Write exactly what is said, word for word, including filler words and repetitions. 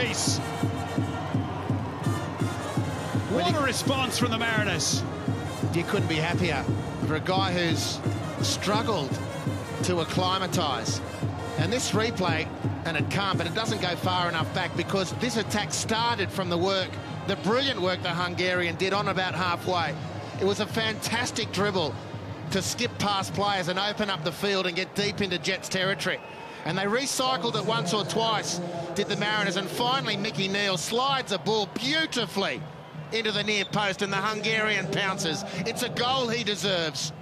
piece. What a response from the Mariners. You couldn't be happier for a guy who's struggled to acclimatise. And this replay, and it can't, but it doesn't go far enough back because this attack started from the work, the brilliant work the Hungarian did on about halfway. It was a fantastic dribble to skip past players and open up the field and get deep into Jets territory. And they recycled it once or twice, did the Mariners, and finally Mickey Neal slides a ball beautifully into the near post and the Hungarian pounces. It's a goal he deserves.